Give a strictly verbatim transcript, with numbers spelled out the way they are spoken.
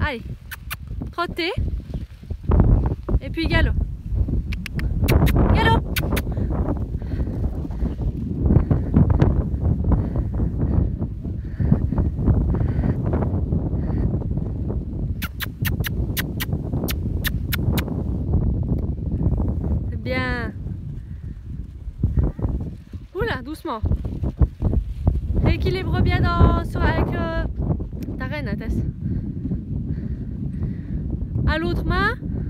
Allez, trottez. Et puis galop. Galop. C'est bien. Oula, doucement. Rééquilibre bien dans, sur, avec euh, ta reine, Tess. À l'autre main.